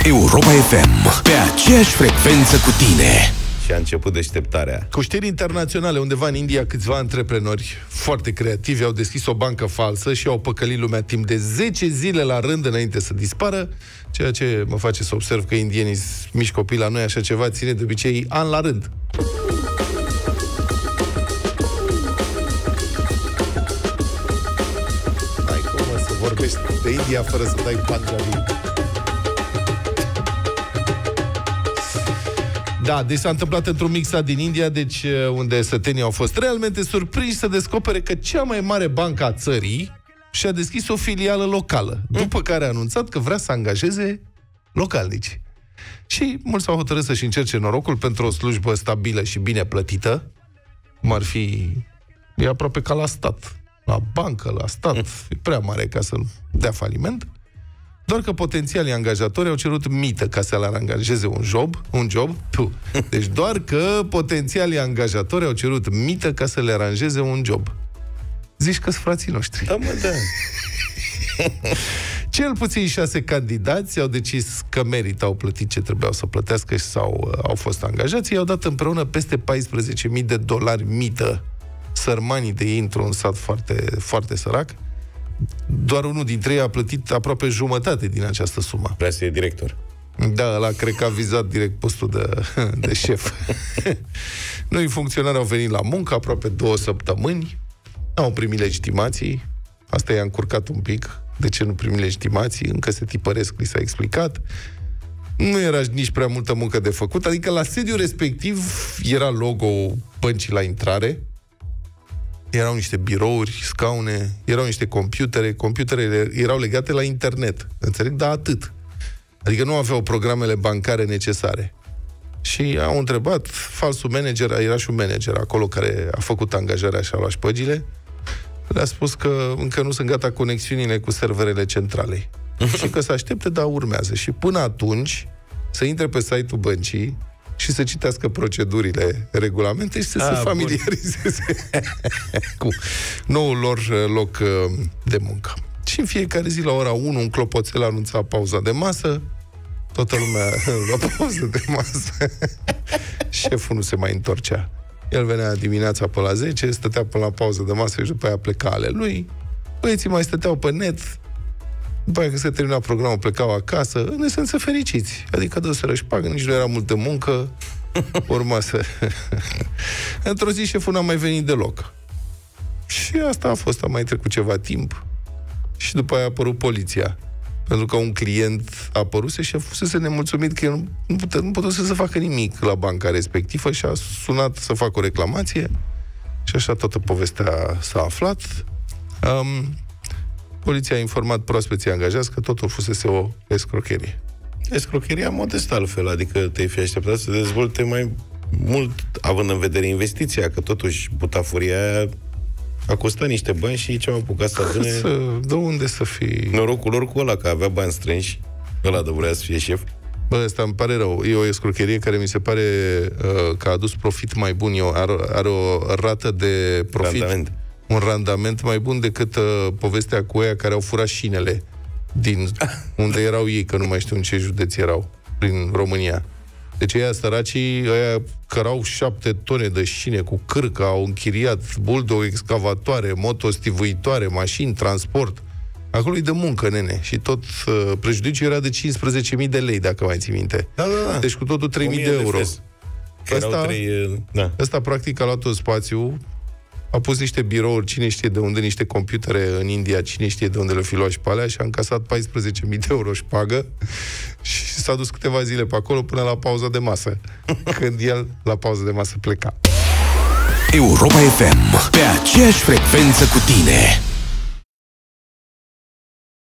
Europa FM, pe aceeași frecvență cu tine. Și a început deșteptarea. Cu știri internaționale, undeva în India, câțiva antreprenori foarte creativi au deschis o bancă falsă și au păcălit lumea timp de 10 zile la rând înainte să dispară, ceea ce mă face să observ că indienii mici copii, la noi așa ceva ține de obicei an la rând. Ai cum să vorbești de India fără să dai Punjabi? Da, deci s-a întâmplat într-un mic sat din India, deci unde sătenii au fost realmente surprinși să descopere că cea mai mare bancă a țării și-a deschis o filială locală, după care a anunțat că vrea să angajeze localnici. Și mulți s-au hotărât să-și încerce norocul pentru o slujbă stabilă și bine plătită, cum ar fi, e aproape ca la stat, la bancă, la stat, e prea mare ca să dea faliment. Doar că potențialii angajatori au cerut mită ca să le angajeze un job. Deci doar că potențialii angajatori au cerut mită ca să le aranjeze un job. Zici că-s frații noștri. Da, mă, da. Cel puțin 6 candidați au decis că merită, au plătit ce trebuiau să plătească și au fost angajați. I-au dat împreună peste $14.000 mită sărmanii de ei într-un sat foarte, foarte sărac. Doar unul dintre ei a plătit aproape jumătate din această sumă. Vrea să fie director. Da, ăla cred că a vizat direct postul de șef. Noi funcționari au venit la muncă aproape 2 săptămâni, au primit legitimații, asta i-a încurcat un pic. De ce nu primi legitimații? Încă se tipăresc, li s-a explicat. Nu era nici prea multă muncă de făcut, adică la sediul respectiv era logo băncii la intrare, erau niște birouri, scaune, erau niște computerele erau legate la internet, înțeleg, dar atât. Adică nu aveau programele bancare necesare. Și au întrebat, falsul manager, era și un manager acolo care a făcut angajarea și a luat șpăgile, le-a spus că încă nu sunt gata conexiunile cu serverele centralei. Și că se aștepte, dar urmează. Și până atunci să intre pe site-ul băncii și să citească procedurile, regulamente și să se familiarizeze cu noul lor loc de muncă. Și în fiecare zi, la ora 1, un clopoțel anunța pauza de masă, toată lumea la pauză de masă. Șeful nu se mai întorcea. El venea dimineața pe la 10, stătea până la pauză de masă și după aia pleca ale lui. Băieții mai stăteau pe net, după aia când se termina programul plecau acasă, în esență fericiți. Adică dă-se șpagă, nici nu era multă muncă, urma să... Într-o zi șeful n-a mai venit deloc. Și asta a fost, a mai trecut ceva timp. Și după aia a apărut poliția. Pentru că un client a apăruse și a fusese nemulțumit că el nu putea să se facă nimic la banca respectivă și a sunat să facă o reclamație. Și așa toată povestea s-a aflat. Poliția a informat proaspeții angajați că totul fusese o escrocherie. Escrocheria modest altfel, adică te-ai fi așteptat să dezvolte mai mult, având în vedere investiția, că totuși butafuria aia a costat niște bani și ce au apucat să adune... De unde să fii... Norocul lor cu ăla, că avea bani strânși, ăla de vrea să fie șef. Bă, ăsta îmi pare rău. E o escrocherie care mi se pare că a adus profit mai bun. Are o rată de profit... un randament mai bun decât povestea cu aia care au furat șinele din unde erau ei, că nu mai știu în ce județ erau, prin România. Deci ăia săracii, ăia cărau 7 tone de șine cu cârcă, au închiriat bulldog, excavatoare, motostivuitoare, mașini, transport. Acolo e de muncă, nene. Și tot prejudiciul era de 15.000 de lei, dacă mai ții minte. Da. Deci cu totul 3.000 de euro. Ăsta practic a luat tot spațiu, a pus niște birouri, cine știe de unde, niște computere în India, cine știe de unde le-o fi luat și pe alea, și a încasat 14.000 de euro șpagă și s-a dus câteva zile pe acolo până la pauza de masă, când el la pauza de masă pleca. Europa FM, pe aceeași frecvență cu tine.